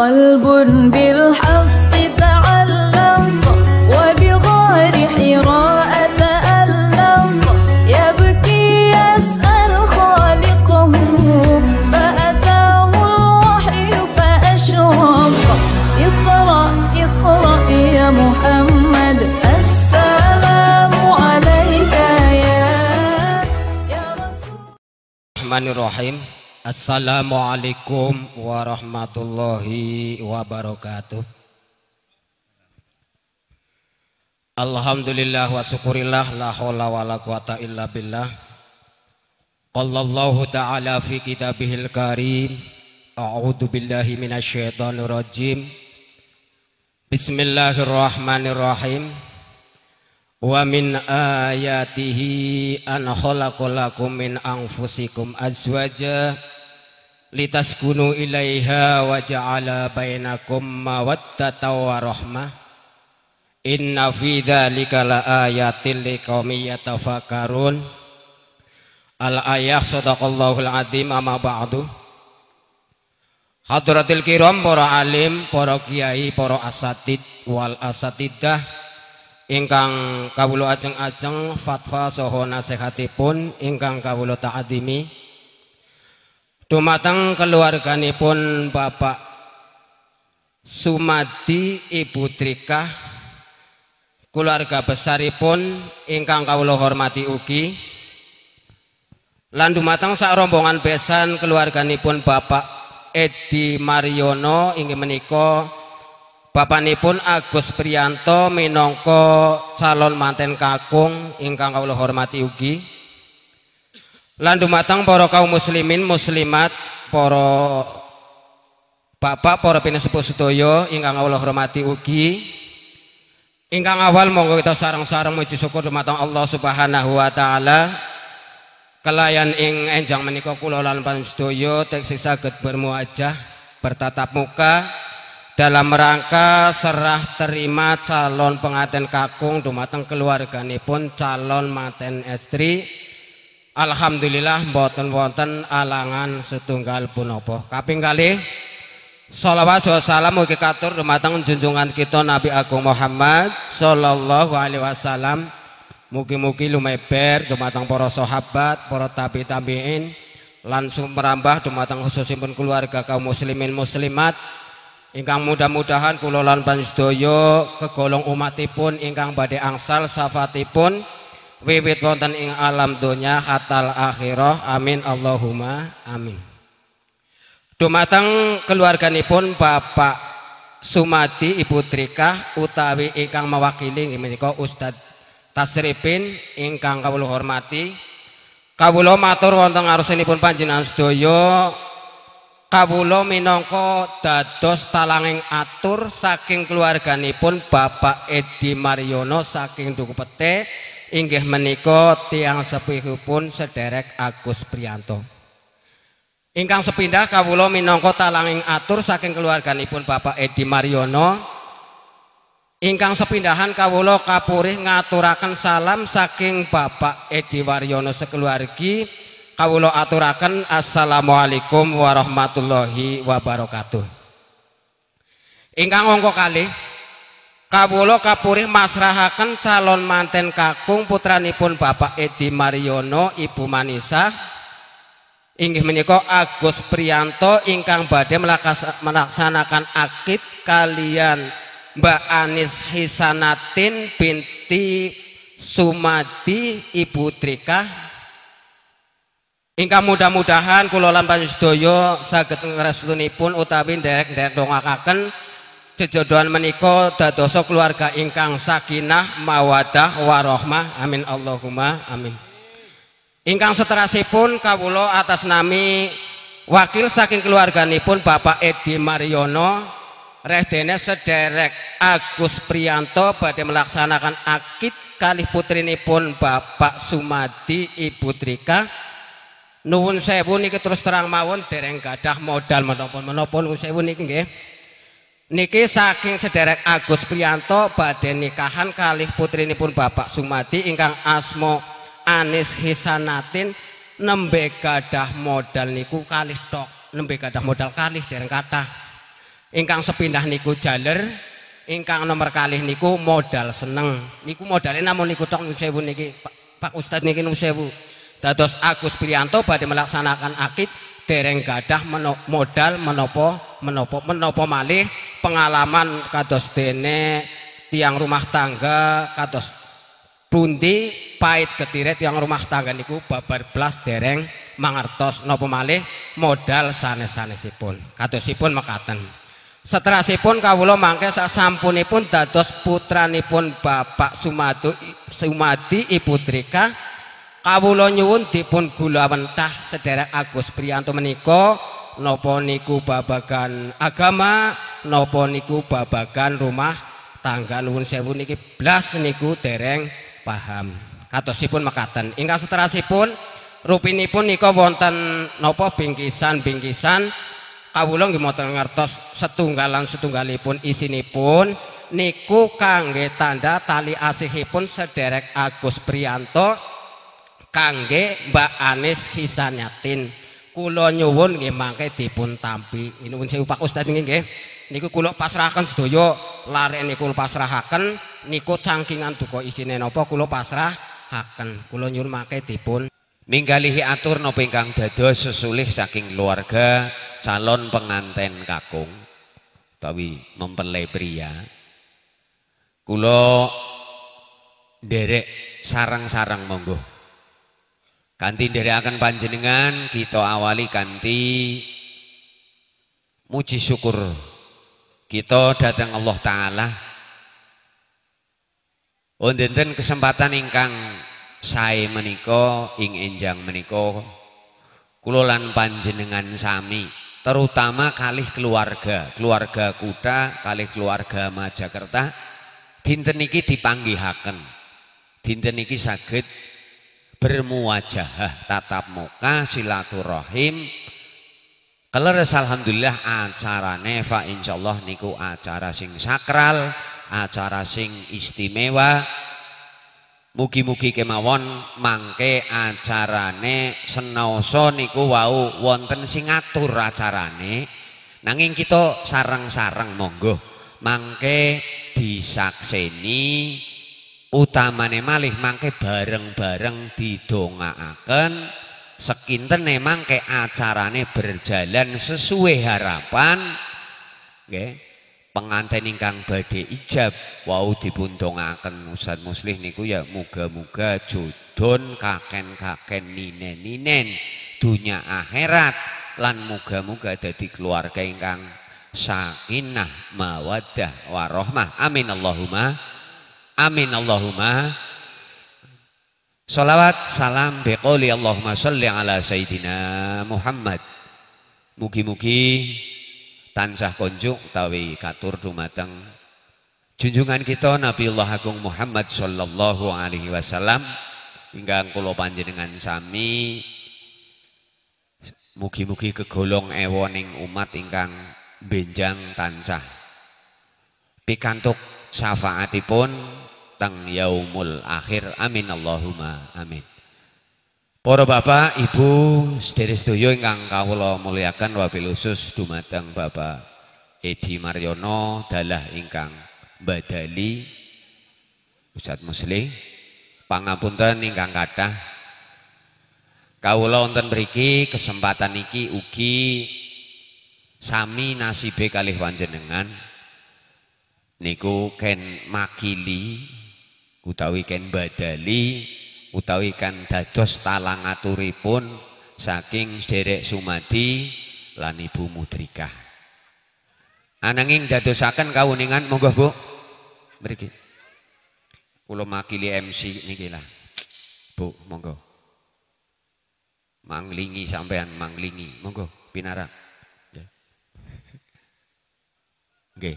قلب بالحق تعلق وبغار حراء تألق يبكي يسأل خالقه فأتاه الوحي فأشرق اقرأ اقرأ يا محمد السلام عليك يا رسول. Bismillahirrahmanirrahim. Assalamualaikum warahmatullahi wabarakatuh. Alhamdulillah wa syukurillah, la haula wa la quwata illa billah. Qallallahu ta'ala fi kitabihil karim. A'udzu billahi minasyaitonir rajim. Bismillahirrahmanirrahim. Wa min ayatihi an khalaqalakum min anfusikum azwaja litaskunu ilaiha wa ja'ala bainakum mawaddatan wa rahmah. Inna fi dzalika laayatil liqaumin yatafakkarun. Al-ayah sadaqallahul azim. Amma ba'du. Hadratil kiram, para alim, para kiai, para asatid wal asatidah ingkang kawula ajeng-ajeng fatwa saha nasihatipun ingkang kawula ta'adimi dumateng keluarganipun Bapak Sumadi Ibu Trikah, keluarga besaripun ingkang kawula hormati ugi, lan dumateng sak rombongan besan keluarganipun Bapak Edi Mariono inggih menika bapanipun Agus Priyanto minangka calon manten kakung ingkang kawula hormati ugi, lan dumateng para kaum muslimin muslimat, para bapak, para pinesepuh sedaya ingkang kawula hormati ugi. Ingkang awal monggo kita sareng-sareng muji syukur dumateng Allah Subhanahu wa taala kelayan ing enjang menika kula lan panjenengan taksih saged bermuajah bertatap muka dalam rangka serah terima calon pengantin kakung dumateng keluarganipun calon manten estri. Alhamdulillah mboten wonten alangan setunggal punapa. Kaping kalih shalawat wa salam mugi katur dumateng junjungan kita Nabi Agung Muhammad sallallahu alaihi wasallam. Mugi-mugi lumeber dumateng para sahabat, para tabi-tabiin lan sumrambah dumateng khususipun keluarga kaum muslimin muslimat ingkang mudah-mudahan kula lan panjenengan kegolong umatipun ingkang badhe angsal syafaatipun wiwit wonten ing alam donya hatal akhirah. Amin Allahumma amin. Dumateng keluarganipun Bapak Sumadi Ibu Trikah utawi ingkang mewakili inggih menika Ustaz Tasripin ingkang kawula hormati, kawula matur wonten ngarsanipun panjenengan sedaya. Kawula minangka dados talanging atur saking keluarganipun Bapak Edi Mariono saking Duku Pete inggih menika tiyang sepuhipun sederek Agus Priyanto. Ingkang sepindah kawula minangka talanging atur saking keluarganipun Bapak Edi Mariono. Ingkang sepindahan kawula kapurih ngaturaken salam saking Bapak Edi Mariono sekeluargi. Kawula aturaken assalamualaikum warahmatullahi wabarakatuh. Ingkang angka kalih kawula kapurih masrahaken calon manten kakung putranipun Bapak Edi Mariono Ibu Manisa inggih menika Agus Priyanto ingkang badhe melaksanakan akid kalian Mbak Anis Hisanatin binti Sumadi Ibu Trikah. Ingkang mudah-mudahan kula lan panjenengan saged ngrestunipun utawi nderek-nderek dongakaken jejodohan menika dadosa keluarga ingkang sakinah mawaddah warahmah. Amin Allahumma amin. Ingkang seterasipun kawula atas nami wakil saking keluarganipun Bapak Edi Mariono redene sederek Agus Priyanto badhe melaksanakan akid kalih putrinipun Bapak Sumadi Ibu Trikah. Nuwun sewu niki terus terang mawon dereng gadah modal menapa nuwun sewu niki nggih. Niki saking sederek Agus Priyanto badhe nikahan kalih putrinipun Bapak Sumadi ingkang asma Anis Hisanatin nembe gadah modal niku kalih tok, nembe gadah modal kalih dereng kathah. Ingkang sepindah niku jaler, ingkang nomor kalih niku modal seneng. Niku modalnya namun niku tok nun sewu niki Pak Ustadz niki nun sewu. Dados Agus Priyanto badhe melaksanakan akid dereng gadah modal menapa malih pengalaman kados dene tiang rumah tangga kados pundi pait ketiret tiang rumah tangga niku babar blas dereng mangertos napa malih modal sanes-sanesipun kadosipun mekaten. Seterasipun kawula mangke sasampunipun dados putranipun Bapak Sumadi Ibu Trika kawula nyuwun dipun gulawentah sederek Agus Priyanto menika napa niku babagan agama napa niku babagan rumah tangga nuwun sewu niki blas niku dereng paham. Katosipun mekaten. Ingkang seterasipun rupinipun nika wonten napa bingkisan-bingkisan kawula nggih mboten ngertos setunggalipun isinipun niku kangge tanda tali asihipun sederek Agus Priyanto kangge Mbak Anis Hisaniatin. Kula nyuwun nggih mangke dipun tampi. Nuwun sewu Pak Ustadz nggih. Niku kula pasrahaken sedaya larek niku pasrahaken niku cangkingan duka isine napa kula pasrahaken. Kula nyuwun mangke dipun minggalihi atur napa ingkang dados sesulih saking keluarga calon penganten kakung utawi mempelai pria. Kula nderek sarang-sarang monggo. Kanthi nderekaken panjenengan kita awali kanthi muji syukur kita datang Allah Ta'ala. Wonten kesempatan ingkang sae menika ing enjang menika kula lan panjenengan sami terutama kalih keluarga Kuta kalih keluarga Majakerta dinten niki dipanggihaken. Dinten niki saged bermuwajahah tatap muka silaturahim. Keleres alhamdulillah acarane fa insyaallah niku acara sing sakral, acara sing istimewa. Mugi-mugi kemawon mangke acarane senoso niku wau wonten sing ngatur acarane. Nanging kita sareng-sareng monggo mangke disakseni utamane malih mangke bareng-bareng didongaaken sekinten mangke acarane berjalan sesuai harapan nggih. Penganten ingkang badhe ijab wau dipundongaken Ustaz Muslih niku ya muga-muga jodon kaken-kaken ninen-ninen dunya akhirat lan muga-muga dadi keluarga ingkang sakinah mawaddah warahmah. Amin Allahumma amin Allahumma. Shalawat salam biqouli Allahumma sholli ala sayyidina Muhammad. Mugi-mugi tansah konjuk utawi katur dumateng junjungan kita Nabiullah Agung Muhammad sallallahu alaihi wasallam ingkang kula panjenengan sami mugi-mugi kegolong ewoning umat ingkang benjang tansah pikantuk syafaatipun teng yaumul akhir. Amin Allahumma amin. Para bapak, ibu, sedherek-sedherek ingkang kawula muliakan wabil khusus dumateng Bapak Edi Maryono dalah ingkang badali Ustaz Muslih pangapunten ingkang kathah kawula wonten mriki kesempatan iki ugi sami nasibe kalih panjenengan niku ken makili utawi ken badali utawi kan dados talangaturipun saking sederek Sumadi lan Ibu Mudrikah. Ananging dadosaken kawuningan monggo Bu. Mriki. Kula makili MC niki lah. Bu, monggo. Manglingi sampean manglingi. Monggo pinarak. Nggih.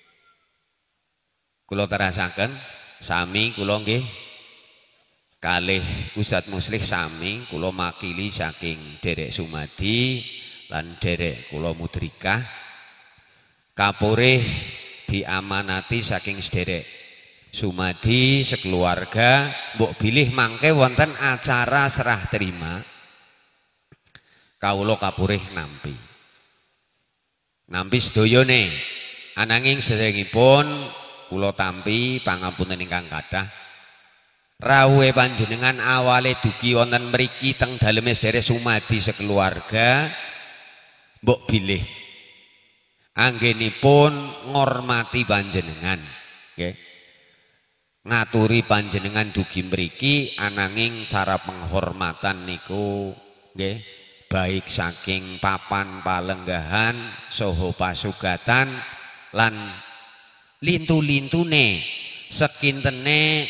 Kula terasaken sami kula nggih kalih Ustaz Muslih sami kula makili saking derek Sumadi lan derek kula Mudrikah kapurih diamanati saking sederek Sumadi sekeluarga mbok bilih mangke wonten acara serah terima kawula kapurih nampi nampi sedayane. Ananging sedherengipun kula tampi pangapunten ingkang kathah. Rawuhe panjenengan awale dugi wonten mriki teng daleme sedherek sumadi sekeluarga mbok bilih anggenipun ngormati panjenengan nggih. Ngaturi panjenengan dugi mriki ananging cara penghormatan niku nggih baik saking papan palenggahan saha pasugatan lan lintu-lintune sekintene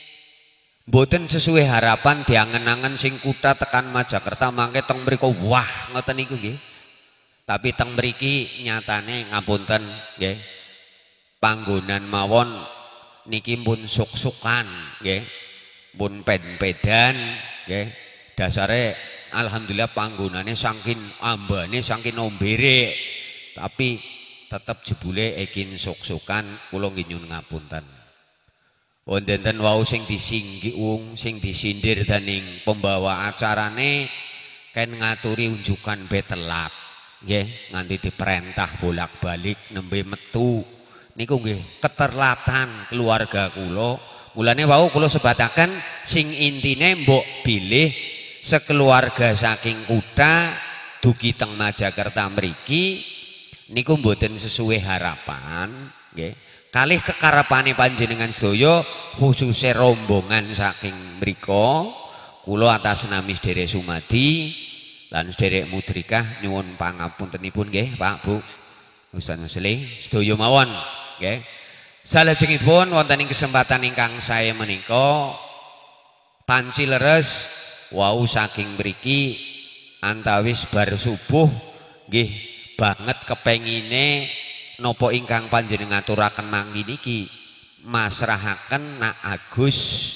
mboten sesuai harapan diangen-angen sing kutha tekan Majakerta mangke teng mriku wah ngoten niku nggih. Tapi teng mriki nyatane ngapunten nggih. Panggonan mawon niki pun suk-sukan nggih. Pun ped-pedan nggih. Dasare alhamdulillah panggonane saking ambane saking ombere. Tapi tetep jebule ekin suk-sukan kula nggih nyuwun ngapunten. Wonten wau sing disinggung, sing disindir dening pembawa acarane kan ngaturi unjukan betelak nggih nganti diperintah bolak-balik nembe metu niku nggih keterlatan keluarga kula. Mulane wau kula sebataken sing intine mbok bilih sekeluarga saking kutha dugi teng Majakerta mriki niku mboten sesuai harapan nggih. Kalih kekarepane panjenengan sedaya khususnya rombongan saking mriko kula atas nami sedherek sumadi lan sedherek mudrikah nyuwun pangapuntenipun nggih Pak Bu Ustaz Musli sedaya mawon nggih. Salajengipun wonten ing kesempatan ingkang sae menika panci leres wau saking mriki antawis bar subuh nggih banget kepengine nopo ingkang panjenengan aturaken mangki niki masrahaken Nak Agus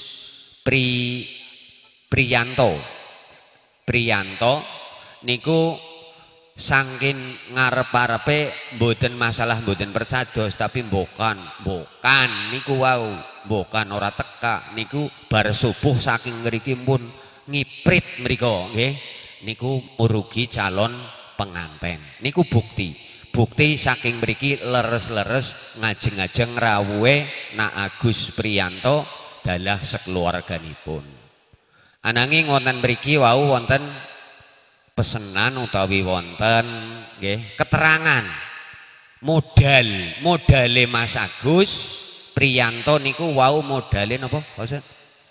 Priyanto niku saking ngarep-arepe mboten masalah mboten percados tapi mbokan niku wau mbokan ora teka niku bar subuh saking ngriki pun ngiprit mriku nggih niku murugi calon penganten niku bukti saking mriki leres-leres ngajeng-ajeng rawuhe Nak Agus Priyanto dalah sekeluarganipun. Ananging wonten mriki wau wonten pesenan utawi wonten nggih keterangan modale Mas Agus Priyanto niku wau modale napa Pak?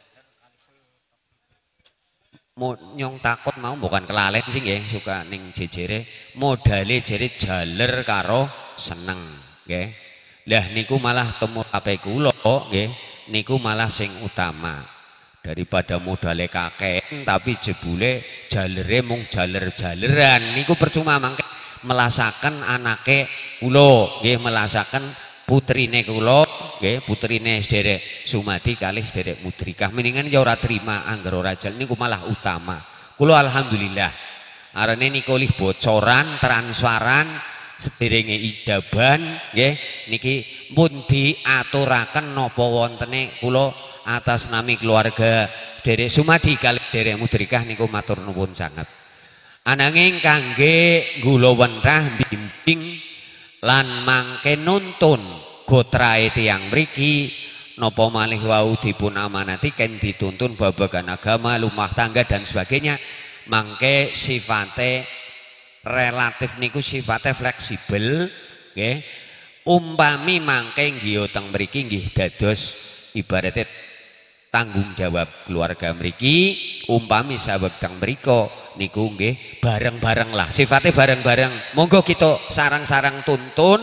Nyong takut mau bukan kelalen sih nggih suka ning jejere modale jere jaler karo seneng nggih. Lah niku malah temu ape kula nggih niku malah sing utama daripada modale kakek tapi jebule jalere mung jaler-jaleran niku percuma mangke melasaken anake kula nggih melasaken putrine kula nggih putrine sedherek Sumadi kalih sedherek Mudrikah mendingan ya ora trima angger ora jal niku malah utama. Kula alhamdulillah arane niku lih bocoran transparan sederenge idaban nggih niki pun diaturaken napa wontene kula atas nami keluarga sedherek Sumadi kalih sedherek Mudrikah niku matur nuwun sanget. Ananging kangge gula wentrah bimbing lan mangke nuntun gotrae tiyang mriki napa malih wau dipun amanati ken dituntun babagan agama lumah tangga dan sebagainya mangke sifate relatif niku sifate fleksibel nggih umpami mangke nggih teng mriki nggih dados ibaratnya tanggung jawab keluarga mriki umpami saweg teng mriko niku nggih bareng-bareng lah sifatnya bareng-bareng monggo kita sarang-sarang tuntun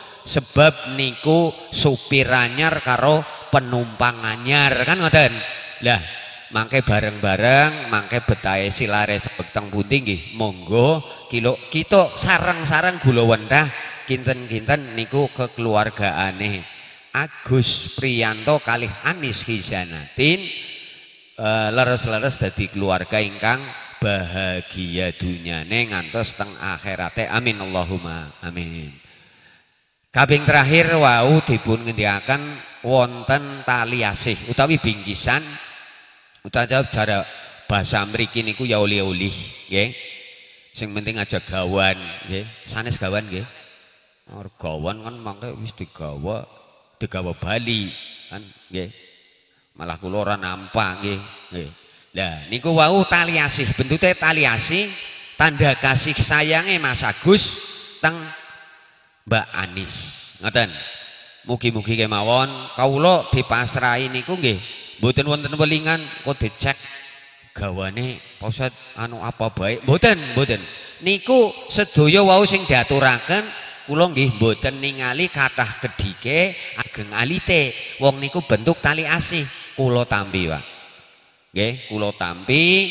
sebab niku supir anyar karo penumpang anyar kan ngoten lah mangke bareng-bareng mangke betahe silare sebab teng pundi nggih monggo kita sarang-sarang gula wendah kinten-kinten niku kekeluargaane Agus Priyanto kalih Anis Khizanatin leres-leres dadi keluarga ingkang bahagia dunyane ngantos teng akhirate amin Allahumma amin. Kaping terakhir wau dipun ngendikaken wonten tali asih utawi bingkisan utawa cara basa mriki niku ya oleh-oleh nggih. Sing penting aja gawan nggih. Sanes gawan nggih. Regawan kan mangke wis digawa Bali kan nggih. Malah kula ora nampak nggih. Nggih. Lah niku wau tali asih, bentuke tali asih tanda kasih sayange Mas Agus teng Mbak Anis. Ngoten. Mugi-mugi kemawon kawula dipasrahi niku nggih mboten wonten welingan kok dicek gawane posat anu apa baik mboten niku sedaya wau sing diaturaken kula nggih mboten ningali kathah kedhike ageng alite wong niku bentuk tali asih kula tampi Pak nggih kula tampi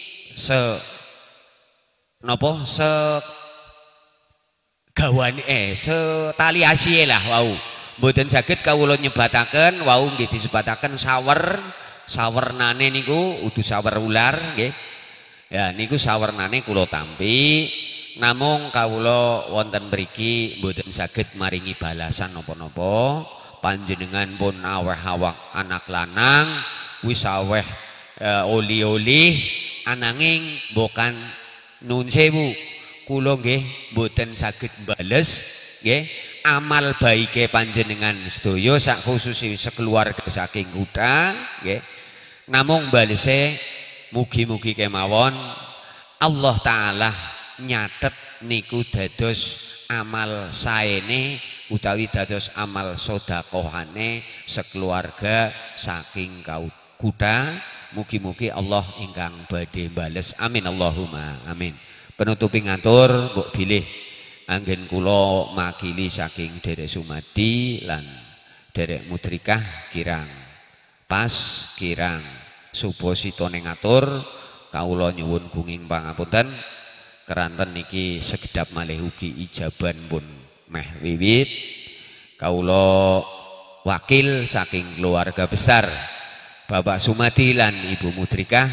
gawane tali asih lah wau mboten saged kawula nyebataken wau nggih disebataken sawernane niku udu sawer ular nggih. Ya niku sawernane kula tampi namung kawula wonten mriki mboten saged maringi balasan napa-napa panjenengan pun aweh awak anak lanang wis aweh oli-oli ananging bokan nun sewu kula nggih mboten saged bales nggih amal baike panjenengan sedaya sak khusus sekeluarga saking Kuta nggih namung balese mugi-mugi kemawon Allah taala nyatet niku dados amal saene utawi dados amal sedekahane sekeluarga saking Kuta mugi-mugi Allah ingkang badhe bales amin Allahumma amin. Penutupi ngatur mbok bilih anggen kula makili saking Derek Sumadi lan Derek Mudrikah kirang pas kirang supositone ngatur kawula nyuwun gunging pangapunten keranten niki sekedap malih ugi ijaban pun meh wiwit kawula wakil saking keluarga besar Bapak Sumadi lan Ibu Mudrikah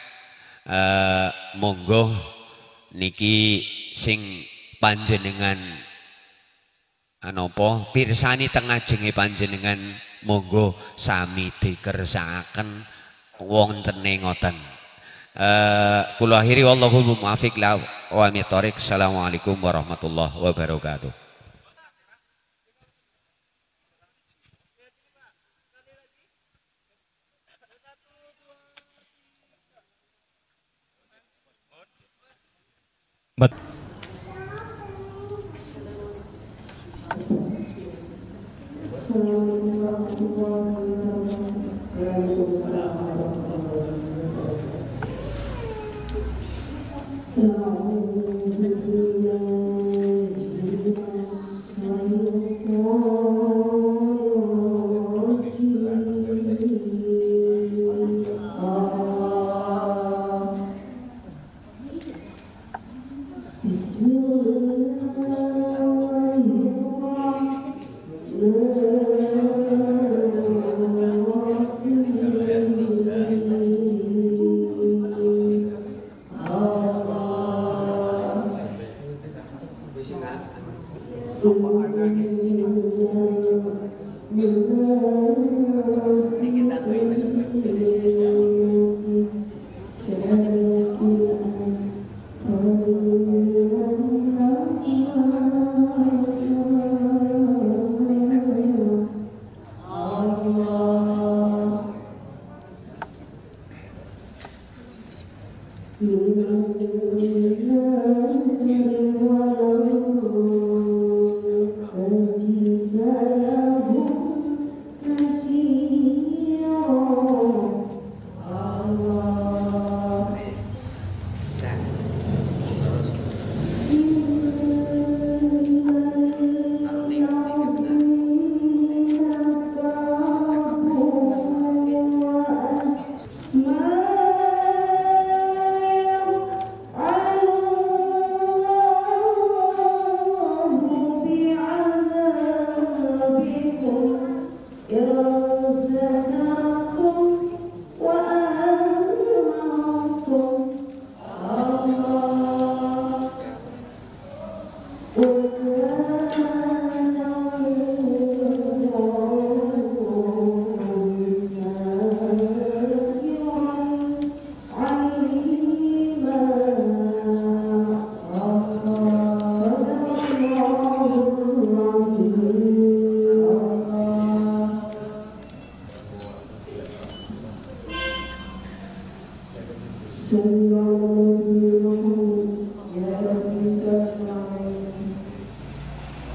monggo niki sing panjenengan anapa pirsani teng ajenge panjenengan monggo sami dikersakaken wontene ngoten. Kula akhiri wallahu muwaffiq la wa mitharik. Assalamualaikum warahmatullahi wabarakatuh.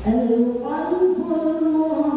القلب المحب